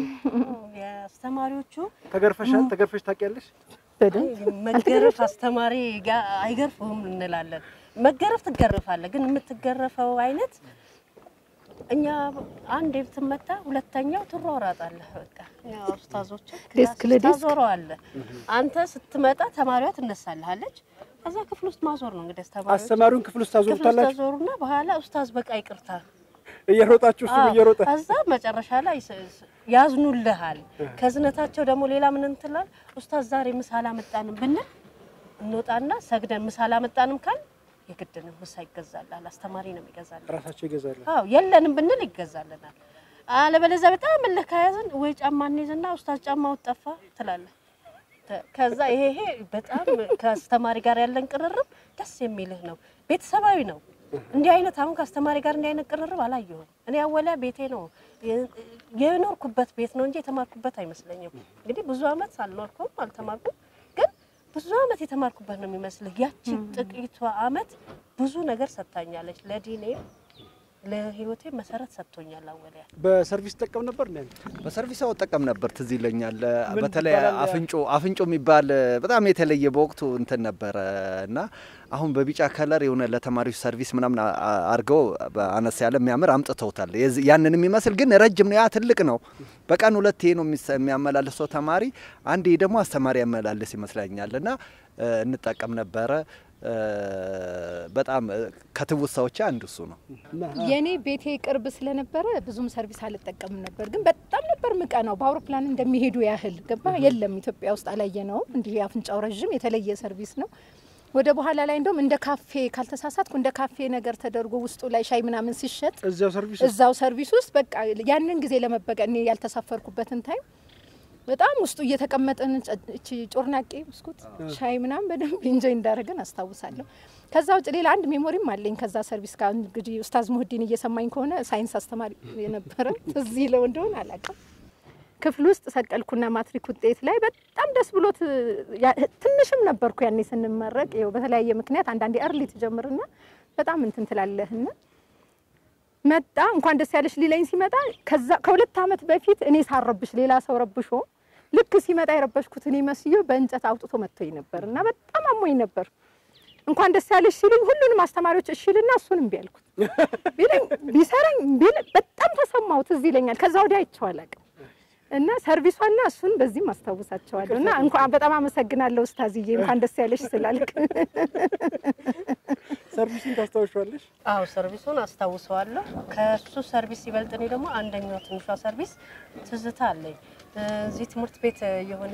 ያስተማሪዎቹ ተገርፈሻል ተገርፈሽ ታውቂያለሽ በደንብ መገረፍ አስተማሪ ጋር አይገርፉም እንላለን መገረፍ ትገረፋለህ ግን የምትገረፈው አይነት እኛ አንድ ብትመታ ሁለተኛው ትሯሯጣለህ በቃ ያው ኡስታዞች ዲስክ ለዲስክ ታዞራለ አንተ ስትመጣ ተማሪዋ ትነሳለች ከዛ ክፍል ውስጥ ማዞር ነው እንግዲህ አስተማሪው አስተማሪውን ክፍል ውስጥ ታዞሩታላችሁ ታዞሩና በኋላ ኡስታዝ በቃ ይቅርታ እየሮጣችሁ እሱ እየሮጣ ከዛ መጨረሻ ላይ ያዝኑልሃል ከዝነታቸው ደግሞ ሌላ ምን እንትላል ኡስታዝ ዛሬ ምሳላ መጣንም ብንል እንወጣና ሰግደን ምሳላ መጣንም ካል የግድን ምሳ ይገዛላል አስተማሪ ነው የሚገዛል ራሳቸው ይገዛሉ አዎ የለንም ብንል ይገዛልናል አለበለዚያ በጣም ለካያዝን ወይ ጫማ እንይዝና ኡስታዝ ጫማው ጠፋ ትላለህ ከዛ ይሄ ይሄ በጣም ከአስተማሪ ጋር ያለን ቅርርብ ደስ የሚልህ ነው ቤተሰባዊ ነው እንዲህ አይነት አሁን ከአስተማሪ ጋር እንዲህ አይነት ቅርርብ አላየሁም እኔ አወላ ቤቴ ነው የኖርኩበት ቤት ነው እንጂ የተማርኩበት አይመስለኝም እንግዲህ ብዙ አመት አልኖርኩም አልተማርኩም ግን ብዙ አመት የተማርኩበት ነው የሚመስልህ ያቺ ጥቂቷ አመት ብዙ ነገር ሰጣኛለች ለዲኔ ለህይወቴ መሰረት ሰጥቶኛል አወለያ በሰርቪስ ተጠቀም ነበር ነን በሰርቪስ አወጣቀም ነበር ትዝ ይለኛል በተለይ አፍንጮ አፍንጮ የሚባል በጣም የተለየ በወቅቱ እንትን ነበርና አሁን በቢጫ ከለር የሆነ ለተማሪዎች ሰርቪስ ምናምን አርገው አነስ ያለ የሚያምር አምጥተውታል ያንንም የሚመስል ግን ረጅም ነው ያ ትልቅ ነው በቀን ሁለቴ ነው የሚያመላልሰው ተማሪ አንዴ ደግሞ አስተማሪ ያመላልስ ይመስላኛልና እንጠቀም ነበር በጣም ከትውሳዎች አንዱ እሱ ነው የኔ ቤቴ ቅርብ ስለነበረ ብዙም ሰርቪስ አልተጠቀምም ነበር ግን በጣም ነበር ምቀናው በአውሮፕላን እንደሚሄዱ ያህል ገባ የለም ኢትዮጵያ ውስጥ አላየነው እንዲህ አፍንጫው ረጅም የተለየ ሰርቪስ ነው ወደ በኋላ ላይ እንደውም እንደ ካፌ ካልተሳሳትኩ እንደ ካፌ ነገር ተደርጎ ውስጡ ላይ ሻይ ምናምን ሲሸጥ እዛው ሰርቪስ እዛው ሰርቪስ ውስጥ በቃ ያንን ጊዜ ለመበቀል እኔ ያልተሳፈርኩበትን ታይም በጣም ውስጡ እየተቀመጠን እቺ ጮርናቄ ብስኩት ሻይ ምናምን በደንብ ኢንጆይ እንዳደረገን አስታውሳለሁ ከዛው ውጭ ሌላ አንድ ሜሞሪም አለኝ ከዛ ሰርቪስ ጋር እንግዲህ ኡስታዝ ሙህዲን እየሰማኝ ከሆነ ሳይንስ አስተማሪ የነበረ እዚህ ለው እንደሆነ አላውቅም ክፍል ውስጥ ሰቀልኩና ማትሪክ ውጤት ላይ በጣም ደስ ብሎት ትንሽም ነበርኩ ያኔ ስንመረቅ ይኸው በተለያየ ምክንያት አንዳንዴ አርሊ ተጀምርና በጣም እንትን ትላለህና መጣ እንኳን ደስ ያለሽ ሊለኝ ሲመጣ ከዛ ከሁለት አመት በፊት እኔ ሳረብሽ ሌላ ሰው ረብሾ ልክ ሲመጣ ይረበሽኩት እኔ መስየው በእንጨት አውጥቶ መጥቶኝ ነበርና በጣም አሞኝ ነበር እንኳን ደስ ያለሽ ሲሉኝ ሁሉንም አስተማሪዎች እሺልና እሱንም ቢያልኩት ቢለኝ ቢሰራኝ ቢል በጣም ተሰማው ትዝ ይለኛል ከዛ ወዲያ አይቻለቅ እና ሰርቪሷና እሱን በዚህ ማስተዋወሳቸዋለሁና እንኳን በጣም አመሰግናለሁ ኡስታዝዬ እንኳን ደስ ያለሽ ስላልክ ሰርቪሱን ታስተዋውሻለሽ አው ሰርቪሱን አስተዋውሰዋለሁ ከሱ ሰርቪስ ይበልጥኔ ደግሞ አንደኛው ትንሿ ሰርቪስ ትዝታ አለኝ እዚህ ትምህርት ቤት የሆነ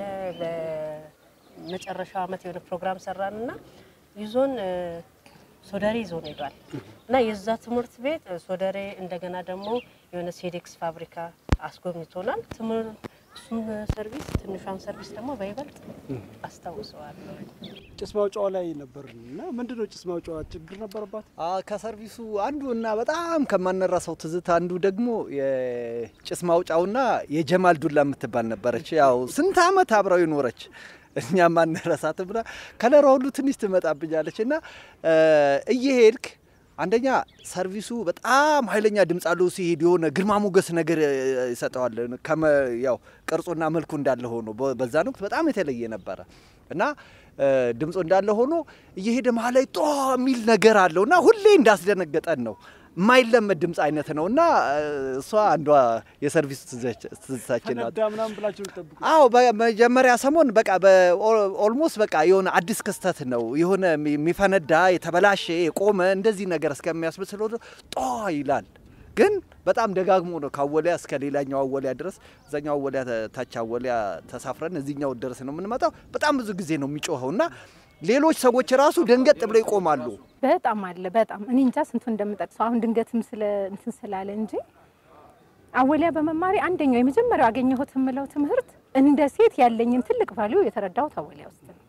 ለመጨረሻ አመት የሆነ ፕሮግራም ሰራንና ይዞን ሶደሬ ይዞን ሄዷል እና የዛ ትምህርት ቤት ሶደሬ እንደገና ደግሞ የሆነ ሴዴክስ ፋብሪካ አስጎብኝቶናል ትምህርት እሱም ሰርቪስ ትንሿን ሰርቪስ ደግሞ በይበልጥ አስተዋውሰዋለሁ ጭስ ማውጫው ላይ ነበርና ምንድነው ጭስ ማውጫው ችግር ነበርባት አ ከሰርቪሱ አንዱና በጣም ከማነራሰው ትዝታ አንዱ ደግሞ የጭስ ማውጫውና የጀማል ዱላ የምትባል ነበረች ያው ስንት አመት አብራው ይኖረች እኛ ማነራሳት ብላ ከለሯ ሁሉ ትንሽ ትመጣብኛለችና እየሄድክ አንደኛ ሰርቪሱ በጣም ኃይለኛ ድምጽ አለው ሲሄድ የሆነ ግርማ ሞገስ ነገር ይሰጣዋል ከመ ያው ቅርጹና መልኩ እንዳለ ሆኖ በዛ ነው በጣም የተለየ ነበር እና ድምጹ እንዳለ ሆኖ እየሄደ መሃል ላይ ጦ ሚል ነገር አለውና ሁሌ እንዳስደነገጠን ነው ማይለመድ ድምጽ አይነት ነውና እሷ አንዷ የሰርቪስ ትዝታችን ናት ዳምናም ብላችሁ ተጠብቁ አዎ በመጀመሪያ ሰሞን በቃ በኦልሞስት በቃ የሆነ አዲስ ክስተት ነው የሆነ የሚፈነዳ የተበላሸ የቆመ እንደዚህ ነገር እስከሚያስመስለው ጦ ይላል ግን በጣም ደጋግሞ ነው ካወለያ እስከ ሌላኛው አወለያ ድረስ እዛኛው አወለያ ታች አወለያ ተሳፍረን እዚህኛው ድረስ ነው የምንመጣው በጣም ብዙ ጊዜ ነው የሚጮኸውና ሌሎች ሰዎች ራሱ ደንገጥ ብለው ይቆማሉ በጣም አለ በጣም እኔ እንጃ ስንቱ እንደምጠቅሰው አሁን ድንገትም ስለ እንትን ስላለ እንጂ አወለያ በመማሪ አንደኛው የመጀመሪያው አገኘሁት ምለው ትምህርት እንደ ሴት ያለኝን ትልቅ ቫልዩ የተረዳው አወለያ ውስጥ ነው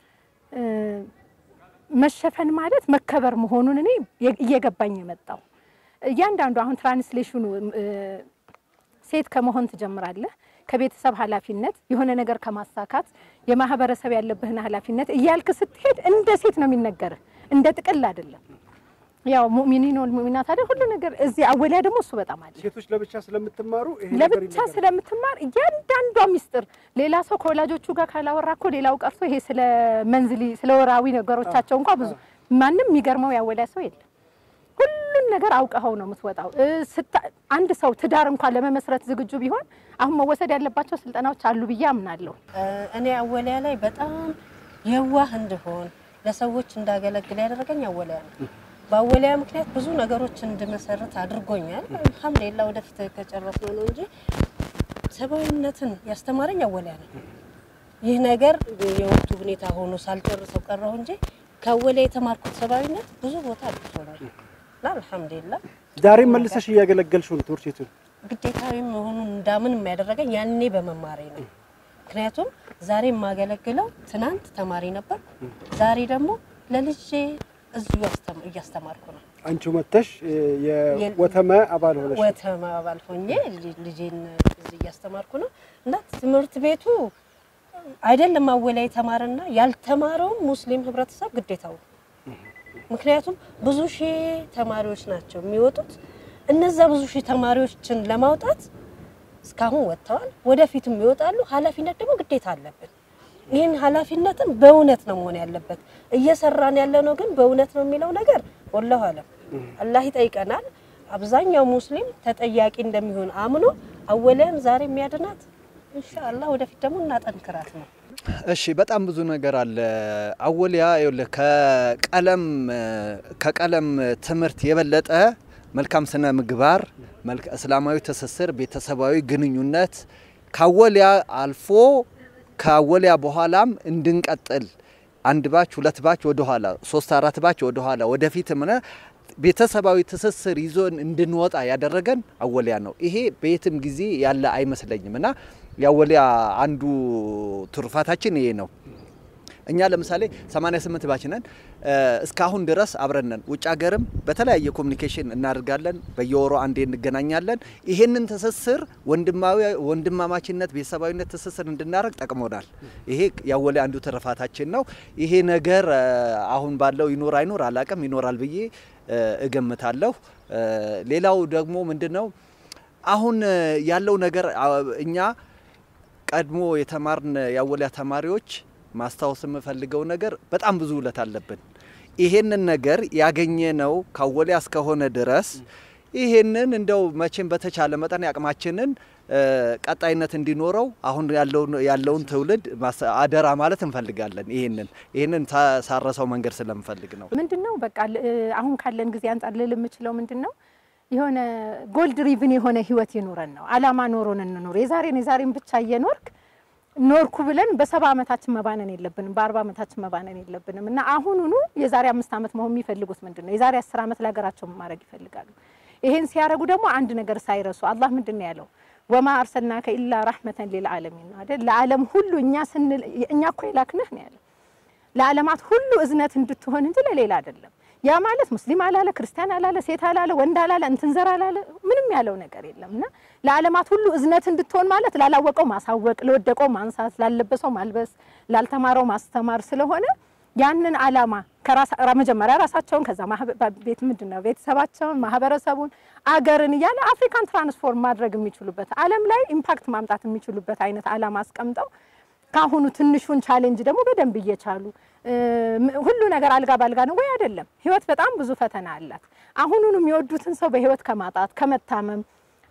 መሸፈን ማለት መከበር መሆኑን እኔ እየገባኝ የመጣው ያንዳንዱ አሁን ትራንስሌሽኑ ሴት ከመሆን ትጀምራለህ ከቤተሰብ ኃላፊነት የሆነ ነገር ከማሳካት የማህበረሰብ ያለብህና ኃላፊነት እያልክ ስትሄድ እንደ ሴት ነው የሚነገር እንደ ጥቅል አይደለም ያው ሙእሚኒን ወልሙእሚናት አይደል ሁሉ ነገር እዚህ አወለያ ደግሞ እሱ በጣም አለ ሴቶች ለብቻ ስለምትማሩ ይሄ ነገር ለብቻ ስለምትማር ያንዳንዷ ሚስጥር ሌላ ሰው ከወላጆቹ ጋር ካላወራኮ ሌላው ቀርቶ ይሄ ስለ መንዝሊ ስለ ወራዊ ነገሮቻቸው እንኳን ብዙ ማንንም የሚገርመው ያወለያ ሰው የለም ሁሉን ነገር አውቀው ነው የምትወጣው አንድ ሰው ትዳር እንኳን ለመመስረት ዝግጁ ቢሆን አሁን መወሰድ ያለባቸው ስልጠናዎች አሉ ብዬ አምናለሁ እኔ አወለያ ላይ በጣም የዋህ እንደሆን ለሰዎች እንዳገለግል ያደረገኝ አወለያ ነው ባወለያ ምክንያት ብዙ ነገሮች እንድመሰረት አድርጎኛል አልহামዱሊላህ ወደፊት ከጨረስነው ነው እንጂ ሰባዊነትን ያስተማረኝ አወለያ ነው ይህ ነገር የወቅቱ ሁኔታ ሆኖ ሳልጨርሰው ቀረው እንጂ ከአወለያ የተማርኩት ሰባዊነት ብዙ ቦታ አድርሶኛል አልহামዱሊላህ ዛሬ መልሰሽ ያገለገልሽው ነው ትርሲቱ ግዴታዊ መሆኑን እንዳምን የሚያደርገኝ ያኔ በመማሬ ነው ምክንያቱም ዛሬ ማገለግለው ትናንት ተማሪ ነበር ዛሬ ደግሞ ለልጄ እዚሁ እያስተማርኩ ነው አንቺ መተሽ የወተማ አባል ሆነሽ ወተማ አባል ሆኜ ልጄን እዚህ እያስተማርኩ ነው እና ትምህርት ቤቱ አይደለም አወላይ ተማረና ያልተማረው ሙስሊም ህብረተሰብ ግዴታው ምክንያቱም ብዙ ሺህ ተማሪዎች ናቸው የሚወጡት እነዛ ብዙ ሺህ ተማሪዎችን ለማውጣት እስካሁን ወጥተዋል ወደፊትም ይወጣሉ ኃላፊነት ደግሞ ግዴታ አለብን ይሄን ኃላፊነትን በእውነት ነው መሆን ያለበት እየሰራን ያለነው ግን በእውነት ነው የሚለው ነገር ወላሂ አለም አላህ ይጠይቀናል አብዛኛው ሙስሊም ተጠያቂ እንደሚሆን አምኖ አወለም ዛሬ የሚያድናት ኢንሻአላህ ወደፊት ደግሞ እናጠንክራት ነው እሺ በጣም ብዙ ነገር አለ አወሊያ ይኸውልህ ከቀለም ከቀለም ትምህርት የበለጠ መልካም ስነ ምግባር መልካም እስላማዊ ትስስር ቤተሰባዊ ግንኙነት ካወሊያ አልፎ ካወሊያ በኋላም እንድንቀጥል አንድ ባች ሁለት ባች ወደ ኋላ ሶስት አራት ባች ወደ ኋላ ወደፊት ምነ ቤተሰባዊ ትስስር ይዞን እንድንወጣ ያደረገን አወሊያ ነው ይሄ በየትም ጊዜ ያለ አይመስለኝምና ያወሊያ አንዱ ትርፋታችን ይሄ ነው እኛ ለምሳሌ ሰማንያ ስምንት ባች ነን እስካሁን ድረስ አብረነን ውጭ ሀገርም በተለያየ ኮሙኒኬሽን እናደርጋለን በየወሩ አንዴ እንገናኛለን ይሄንን ተሰስር ወንድማዊ ወንድማማችነት ቤተሰባዊነት ተሰስር እንድናረግ ጠቅሞናል ይሄ ያወሊያ አንዱ ትርፋታችን ነው ይሄ ነገር አሁን ባለው ይኖር አይኖር አላቀም ይኖራል ብዬ እገምታለሁ ሌላው ደግሞ ምንድነው አሁን ያለው ነገር እኛ ቀድሞ የተማርን ያወሊያ ተማሪዎች ማስተዋወስ የምፈልገው ነገር በጣም ብዙ ውለት አለብን ይሄንን ነገር ያገኘነው ካወሊያ እስከሆነ ድረስ ይሄንን እንደው መቼም በተቻለ መጠን ያቅማችንን ቀጣይነት እንዲኖረው አሁን ያለው ያለውን ትውልድ አደራ ማለት እንፈልጋለን ይሄንን ይሄንን ሳረሰው መንገር ስለምፈልግ ነው ምንድነው በቃ አሁን ካለን ጊዜ አንፃር ልል የምችለው ምንድነው የሆነ ጎልድ ሪቭን የሆነ ህይወት ይኖረን ነው አላማ ኖሮን እንኖር የዛሬን የዛሬን ብቻ እየኖርክ ኖርኩ ብለን በሰባ አመታችን መባነን የለብንም በአርባ አመታችን መባነን የለብንም እና አሁንኑ የዛሬ አምስት አመት መሆን የሚፈልጉት ምንድነው የዛሬ አስር አመት ለሀገራቸው ማድረግ ይፈልጋሉ ይሄን ሲያረጉ ደግሞ አንድ ነገር ሳይረሱ አላህ ምንድነው ያለው ወማ አርሰልናከ ኢላ ረህመተን ሊልዓለሚን አይደል ለዓለም ሁሉ እኛ ስንል እኛ እኮ ይላክነህ ነው ያለው ለዓለማት ሁሉ እዝነት እንድትሆን እንጂ ለሌላ አይደለም ያ ማለት ሙስሊም አላለ ክርስቲያን አላለ ሴት አላለ ወንድ አላለ እንትን ዘር አላለ ምንም ያለው ነገር የለምና ለዓለማት ሁሉ እዝነት እንድትሆን ማለት ላላወቀው ማሳወቅ ለወደቀው ማንሳት ላለበሰው ማልበስ ላልተማረው ማስተማር ስለሆነ ያንን አላማ ከራስ መጀመሪያ ራሳቸውን ከዛ ቤት ምንድነው ቤተሰባቸውን ማህበረሰቡን አገርን ያለ አፍሪካን ትራንስፎርም ማድረግ የሚችሉበት ዓለም ላይ ኢምፓክት ማምጣት የሚችሉበት አይነት አላማ አስቀምጠው ካሁኑ ትንሹን ቻሌንጅ ደግሞ በደንብ እየቻሉ ሁሉ ነገር አልጋ ባልጋ ነው ወይ አይደለም ህይወት በጣም ብዙ ፈተና አላት አሁኑኑ የሚወዱትን ሰው በህይወት ከማጣት ከመታመም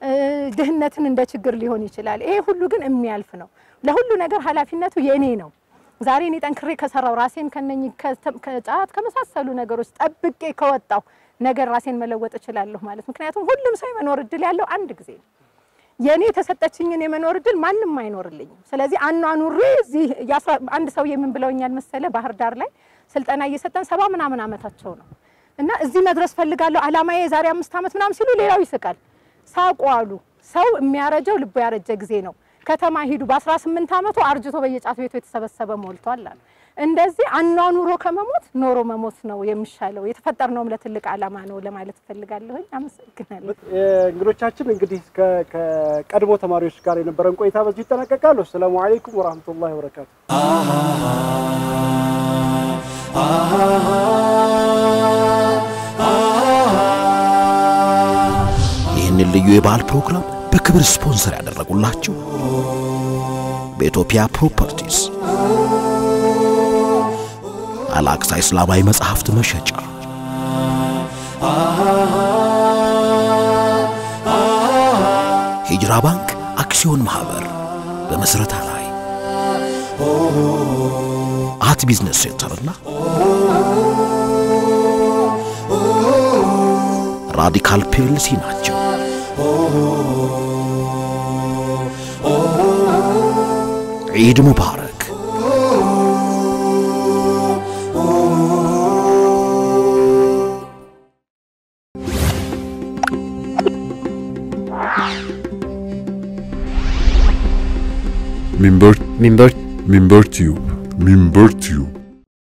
ድህነትን እንደ ችግር ሊሆን ይችላል ይሄ ሁሉ ግን የሚያልፍ ነው ለሁሉ ነገር ኃላፊነቱ የኔ ነው ዛሬ እኔ ጠንክሬ ከሰራው ራሴን ከነኝ ከጫት ከመሳሰሉ ነገሮች ጠብቄ ከወጣው ነገር ራሴን መለወጥ እችላለሁ ማለት ምክንያቱም ሁሉም ሰው የመኖር እድል ያለው አንድ ጊዜ ነው የኔ ተሰጠችኝን የመኖር እድል ማንንም አይኖርልኝም ስለዚህ አኗኑሪ እዚህ አንድ ሰው የምን ብለውኛል መሰለ ባህር ዳር ላይ ስልጠና እየሰጠን ሰባ ምናምን አመታቸው ነው እና እዚህ መድረስ ፈልጋለሁ አላማዬ የዛሬ አምስት አመት ምናምን ሲሉ ሌላው ይስቃል ሳቋሉ ሰው የሚያረጀው ልቦ ያረጀ ጊዜ ነው ከተማ ሄዱ በ18 አመቱ አርጅቶ በየጫት ቤቱ የተሰበሰበ ሞልቷል አለ እንደዚህ አኗኑሮ ከመሞት ኖሮ መሞት ነው የሚሻለው የተፈጠርነው ለትልቅ አላማ ነው ለማለት ፈልጋለሁ አመሰግናለሁ እንግዶቻችን እንግዲህ ከቀድሞ ተማሪዎች ጋር የነበረን ቆይታ በዚህ ተጠናቀቀ ሰላም አለይኩም ወራህመቱላሂ ወበረካቱ ይህንን ልዩ የበዓል ፕሮግራም በክብር ስፖንሰር ያደረጉላችሁ በኢትዮጵያ ፕሮፐርቲስ አላክሳ እስላማዊ መጽሐፍት መሸጫ ሂጅራ ባንክ አክሲዮን ማህበር በመስረታ ላይ አት ቢዝነስ ሴንተርና ራዲካል ፒኤልሲ ናቸው ዒድ ሙባረክ Minber Minber Minber Tube Minber Tube